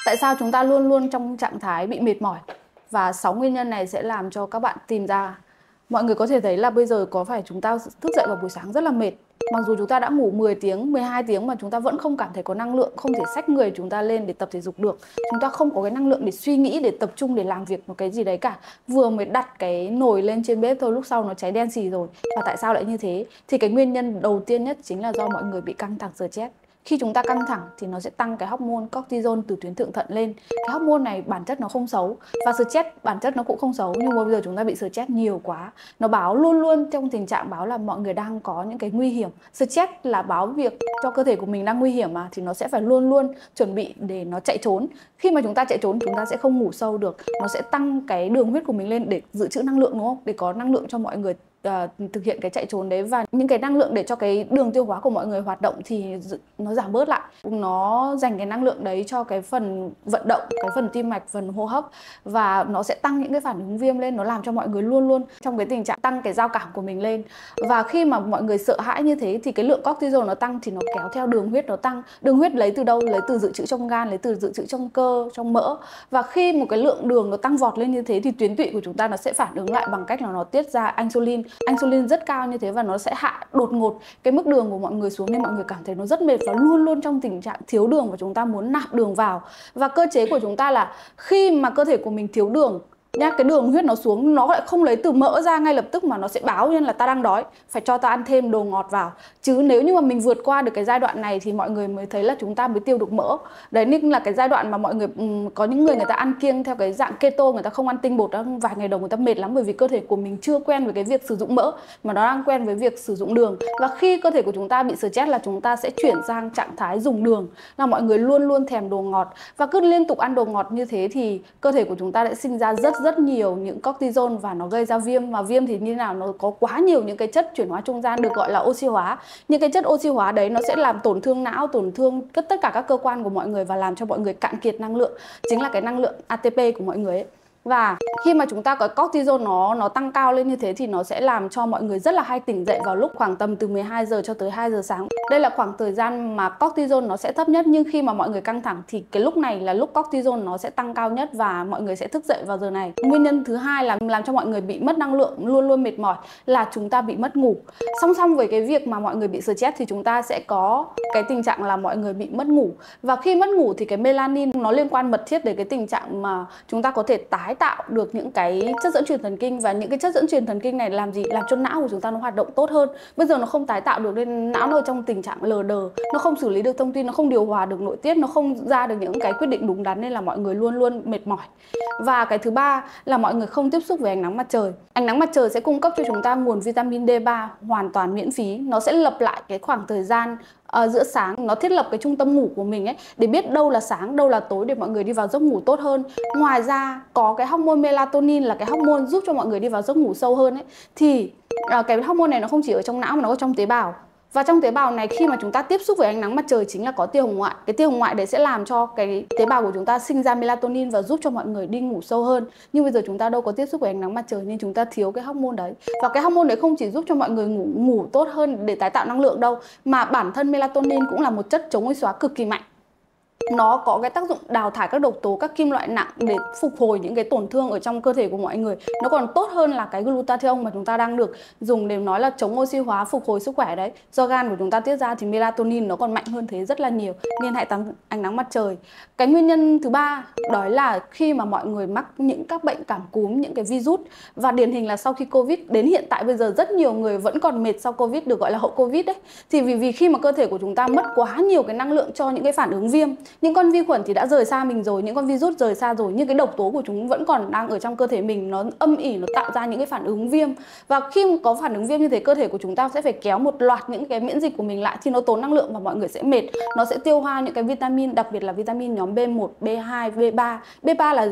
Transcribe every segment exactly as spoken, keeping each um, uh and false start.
Tại sao chúng ta luôn luôn trong trạng thái bị mệt mỏi? Và sáu nguyên nhân này sẽ làm cho các bạn tìm ra. Mọi người có thể thấy là bây giờ có phải chúng ta thức dậy vào buổi sáng rất là mệt. Mặc dù chúng ta đã ngủ mười tiếng, mười hai tiếng mà chúng ta vẫn không cảm thấy có năng lượng, không thể xách người chúng ta lên để tập thể dục được. Chúng ta không có cái năng lượng để suy nghĩ, để tập trung, để làm việc một cái gì đấy cả. Vừa mới đặt cái nồi lên trên bếp thôi, lúc sau nó cháy đen xì rồi. Và tại sao lại như thế? Thì cái nguyên nhân đầu tiên nhất chính là do mọi người bị căng thẳng stress. Khi chúng ta căng thẳng thì nó sẽ tăng cái hormone cortisol từ tuyến thượng thận lên. Cái hormone này bản chất nó không xấu, và stress bản chất nó cũng không xấu, nhưng mà bây giờ chúng ta bị stress nhiều quá. Nó báo luôn luôn trong tình trạng báo là mọi người đang có những cái nguy hiểm. Stress là báo việc cho cơ thể của mình đang nguy hiểm mà, thì nó sẽ phải luôn luôn chuẩn bị để nó chạy trốn. Khi mà chúng ta chạy trốn, chúng ta sẽ không ngủ sâu được. Nó sẽ tăng cái đường huyết của mình lên để dự trữ năng lượng, đúng không? Để có năng lượng cho mọi người Uh, thực hiện cái chạy trốn đấy, và những cái năng lượng để cho cái đường tiêu hóa của mọi người hoạt động thì nó giảm bớt lại. Nó dành cái năng lượng đấy cho cái phần vận động, cái phần tim mạch, phần hô hấp, và nó sẽ tăng những cái phản ứng viêm lên. Nó làm cho mọi người luôn luôn trong cái tình trạng tăng cái giao cảm của mình lên. Và khi mà mọi người sợ hãi như thế thì cái lượng cortisol nó tăng thì nó kéo theo đường huyết nó tăng. Đường huyết lấy từ đâu? Lấy từ dự trữ trong gan, lấy từ dự trữ trong cơ, trong mỡ. Và khi một cái lượng đường nó tăng vọt lên như thế thì tuyến tụy của chúng ta nó sẽ phản ứng lại bằng cách là nó tiết ra insulin. Insulin rất cao như thế, và nó sẽ hạ đột ngột cái mức đường của mọi người xuống, nên mọi người cảm thấy nó rất mệt và luôn luôn trong tình trạng thiếu đường, và chúng ta muốn nạp đường vào. Và cơ chế của chúng ta là khi mà cơ thể của mình thiếu đường nhá, cái đường huyết nó xuống, nó lại không lấy từ mỡ ra ngay lập tức mà nó sẽ báo nên là ta đang đói, phải cho ta ăn thêm đồ ngọt vào. Chứ nếu như mà mình vượt qua được cái giai đoạn này thì mọi người mới thấy là chúng ta mới tiêu được mỡ. Đấy nên là cái giai đoạn mà mọi người có những người người ta ăn kiêng theo cái dạng keto, người ta không ăn tinh bột đó, vài ngày đầu người ta mệt lắm, bởi vì cơ thể của mình chưa quen với cái việc sử dụng mỡ mà nó đang quen với việc sử dụng đường. Và khi cơ thể của chúng ta bị stress là chúng ta sẽ chuyển sang trạng thái dùng đường, là mọi người luôn luôn thèm đồ ngọt, và cứ liên tục ăn đồ ngọt như thế thì cơ thể của chúng ta sẽ sinh ra rất rất nhiều những cortisol, và nó gây ra viêm. Mà viêm thì như nào? Nó có quá nhiều những cái chất chuyển hóa trung gian được gọi là oxy hóa. Những cái chất oxy hóa đấy nó sẽ làm tổn thương não, tổn thương tất cả các cơ quan của mọi người, và làm cho mọi người cạn kiệt năng lượng, chính là cái năng lượng a tê pê của mọi người ấy. Và khi mà chúng ta có cortisol nó nó tăng cao lên như thế thì nó sẽ làm cho mọi người rất là hay tỉnh dậy vào lúc khoảng tầm từ mười hai giờ cho tới hai giờ sáng. Đây là khoảng thời gian mà cortisol nó sẽ thấp nhất, nhưng khi mà mọi người căng thẳng thì cái lúc này là lúc cortisol nó sẽ tăng cao nhất, và mọi người sẽ thức dậy vào giờ này. Nguyên nhân thứ hai là làm cho mọi người bị mất năng lượng, luôn luôn mệt mỏi, là chúng ta bị mất ngủ. Song song với cái việc mà mọi người bị stress thì chúng ta sẽ có cái tình trạng là mọi người bị mất ngủ. Và khi mất ngủ thì cái melanin nó liên quan mật thiết đến cái tình trạng mà chúng ta có thể tái tạo được những cái chất dẫn truyền thần kinh, và những cái chất dẫn truyền thần kinh này làm gì? Làm cho não của chúng ta nó hoạt động tốt hơn. Bây giờ nó không tái tạo được nên não nó ở trong tình trạng lờ đờ, nó không xử lý được thông tin, nó không điều hòa được nội tiết, nó không ra được những cái quyết định đúng đắn, nên là mọi người luôn luôn mệt mỏi. Và cái thứ ba là mọi người không tiếp xúc với ánh nắng mặt trời. Ánh nắng mặt trời sẽ cung cấp cho chúng ta nguồn vitamin đê ba hoàn toàn miễn phí. Nó sẽ lập lại cái khoảng thời gian Uh, giữa sáng, nó thiết lập cái trung tâm ngủ của mình ấy, để biết đâu là sáng, đâu là tối, để mọi người đi vào giấc ngủ tốt hơn. Ngoài ra có cái hormone melatonin là cái hormone giúp cho mọi người đi vào giấc ngủ sâu hơn ấy. Thì uh, cái hormone này nó không chỉ ở trong não mà nó ở trong tế bào. Và trong tế bào này, khi mà chúng ta tiếp xúc với ánh nắng mặt trời chính là có tia hồng ngoại. Cái tia hồng ngoại đấy sẽ làm cho cái tế bào của chúng ta sinh ra melatonin và giúp cho mọi người đi ngủ sâu hơn. Nhưng bây giờ chúng ta đâu có tiếp xúc với ánh nắng mặt trời nên chúng ta thiếu cái hormone đấy. Và cái hormone đấy không chỉ giúp cho mọi người ngủ ngủ tốt hơn để tái tạo năng lượng đâu, mà bản thân melatonin cũng là một chất chống oxy hóa cực kỳ mạnh. Nó có cái tác dụng đào thải các độc tố, các kim loại nặng để phục hồi những cái tổn thương ở trong cơ thể của mọi người. Nó còn tốt hơn là cái glutathione mà chúng ta đang được dùng để nói là chống oxy hóa, phục hồi sức khỏe đấy. Do gan của chúng ta tiết ra thì melatonin nó còn mạnh hơn thế rất là nhiều. Nên hãy tắm ánh nắng mặt trời. Cái nguyên nhân thứ ba đó là khi mà mọi người mắc những các bệnh cảm cúm, những cái virus, và điển hình là sau khi Covid, đến hiện tại bây giờ rất nhiều người vẫn còn mệt sau Covid, được gọi là hậu Covid đấy. Thì vì vì khi mà cơ thể của chúng ta mất quá nhiều cái năng lượng cho những cái phản ứng viêm. Những con vi khuẩn thì đã rời xa mình rồi, những con virus rời xa rồi, nhưng cái độc tố của chúng vẫn còn đang ở trong cơ thể mình, nó âm ỉ, nó tạo ra những cái phản ứng viêm. Và khi có phản ứng viêm như thế, cơ thể của chúng ta sẽ phải kéo một loạt những cái miễn dịch của mình lại, thì nó tốn năng lượng và mọi người sẽ mệt. Nó sẽ tiêu hao những cái vitamin, đặc biệt là vitamin nhóm B một, B hai, B ba. B ba là gì?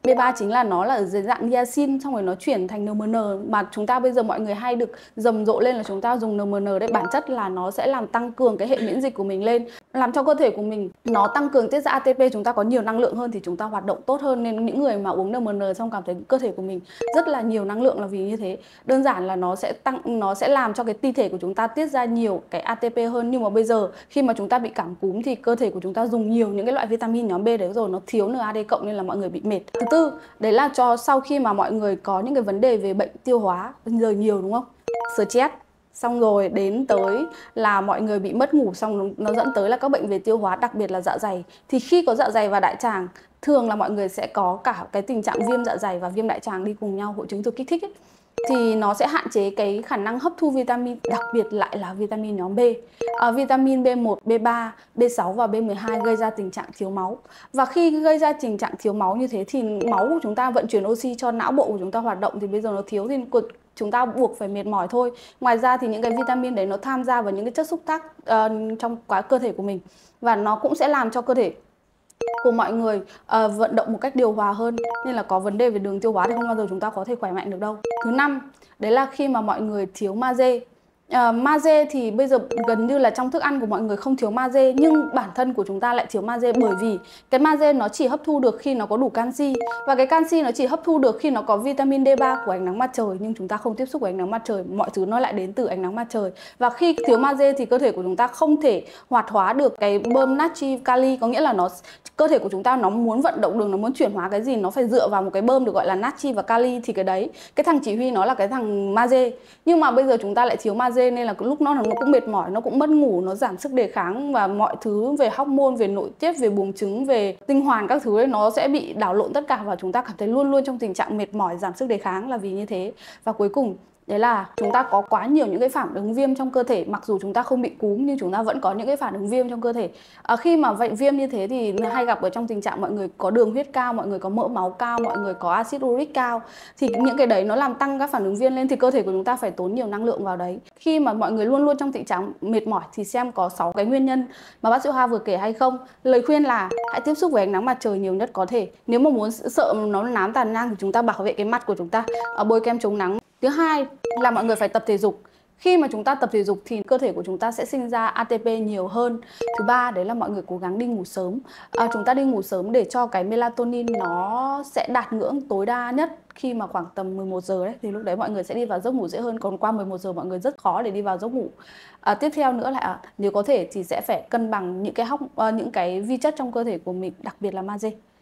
B ba chính là nó là dưới dạng niacin, xong rồi nó chuyển thành en em en, mà chúng ta bây giờ mọi người hay được rầm rộ lên là chúng ta dùng en em en đấy. Bản chất là nó sẽ làm tăng cường cái hệ miễn dịch của mình lên, làm cho cơ thể của mình nó tăng cường tiết ra a tê pê, chúng ta có nhiều năng lượng hơn thì chúng ta hoạt động tốt hơn. Nên những người mà uống en em en xong cảm thấy cơ thể của mình rất là nhiều năng lượng là vì như thế. Đơn giản là nó sẽ tăng, nó sẽ làm cho cái ti thể của chúng ta tiết ra nhiều cái a tê pê hơn. Nhưng mà bây giờ khi mà chúng ta bị cảm cúm thì cơ thể của chúng ta dùng nhiều những cái loại vitamin nhóm B đấy rồi, nó thiếu en a đê cộng nên là mọi người bị mệt. Thứ tư, đấy là cho sau khi mà mọi người có những cái vấn đề về bệnh tiêu hóa bây giờ nhiều, đúng không? Stress, xong rồi đến tới là mọi người bị mất ngủ, xong nó dẫn tới là các bệnh về tiêu hóa, đặc biệt là dạ dày. Thì khi có dạ dày và đại tràng, thường là mọi người sẽ có cả cái tình trạng viêm dạ dày và viêm đại tràng đi cùng nhau, hội chứng thừa kích thích ấy. Thì nó sẽ hạn chế cái khả năng hấp thu vitamin, đặc biệt lại là vitamin nhóm B. À, vitamin B một, B ba, B sáu và B mười hai gây ra tình trạng thiếu máu. Và khi gây ra tình trạng thiếu máu như thế thì máu của chúng ta vận chuyển oxy cho não bộ của chúng ta hoạt động, thì bây giờ nó thiếu thì chúng ta buộc phải mệt mỏi thôi. Ngoài ra thì những cái vitamin đấy nó tham gia vào những cái chất xúc tác uh, trong quá cơ thể của mình, và nó cũng sẽ làm cho cơ thể của mọi người uh, vận động một cách điều hòa hơn, nên là có vấn đề về đường tiêu hóa thì không bao giờ chúng ta có thể khỏe mạnh được đâu. Thứ năm, đấy là khi mà mọi người thiếu magie. Uh, magie thì bây giờ gần như là trong thức ăn của mọi người không thiếu magie, nhưng bản thân của chúng ta lại thiếu magie, bởi vì cái magie nó chỉ hấp thu được khi nó có đủ canxi, và cái canxi nó chỉ hấp thu được khi nó có vitamin D ba của ánh nắng mặt trời, nhưng chúng ta không tiếp xúc với ánh nắng mặt trời, mọi thứ nó lại đến từ ánh nắng mặt trời. Và khi thiếu magie thì cơ thể của chúng ta không thể hoạt hóa được cái bơm natri kali, có nghĩa là nó cơ thể của chúng ta nó muốn vận động đường, nó muốn chuyển hóa cái gì, nó phải dựa vào một cái bơm được gọi là natri và kali. Thì cái đấy, cái thằng chỉ huy nó là cái thằng magie, nhưng mà bây giờ chúng ta lại thiếu magie, nên là lúc nó nó cũng mệt mỏi, nó cũng mất ngủ, nó giảm sức đề kháng, và mọi thứ về hormone, về nội tiết, về buồng trứng, về tinh hoàn các thứ ấy, nó sẽ bị đảo lộn tất cả, và chúng ta cảm thấy luôn luôn trong tình trạng mệt mỏi, giảm sức đề kháng là vì như thế. Và cuối cùng đấy là chúng ta có quá nhiều những cái phản ứng viêm trong cơ thể, mặc dù chúng ta không bị cúm nhưng chúng ta vẫn có những cái phản ứng viêm trong cơ thể. À, khi mà vậy viêm như thế thì hay gặp ở trong tình trạng mọi người có đường huyết cao, mọi người có mỡ máu cao, mọi người có axit uric cao, thì những cái đấy nó làm tăng các phản ứng viêm lên, thì cơ thể của chúng ta phải tốn nhiều năng lượng vào đấy. Khi mà mọi người luôn luôn trong tình trạng mệt mỏi thì xem có sáu cái nguyên nhân mà bác sĩ Hoa vừa kể hay không. Lời khuyên là hãy tiếp xúc với ánh nắng mặt trời nhiều nhất có thể. Nếu mà muốn sợ nó nám tàn nhang thì chúng ta bảo vệ cái mặt của chúng ta, bôi kem chống nắng. Thứ hai là mọi người phải tập thể dục. Khi mà chúng ta tập thể dục thì cơ thể của chúng ta sẽ sinh ra a tê pê nhiều hơn. Thứ ba đấy là mọi người cố gắng đi ngủ sớm. À, chúng ta đi ngủ sớm để cho cái melatonin nó sẽ đạt ngưỡng tối đa nhất khi mà khoảng tầm mười một giờ đấy, thì lúc đấy mọi người sẽ đi vào giấc ngủ dễ hơn. Còn qua mười một giờ mọi người rất khó để đi vào giấc ngủ. À, tiếp theo nữa là à, nếu có thể thì sẽ phải cân bằng những cái hóc, uh, những cái vi chất trong cơ thể của mình, đặc biệt là magie.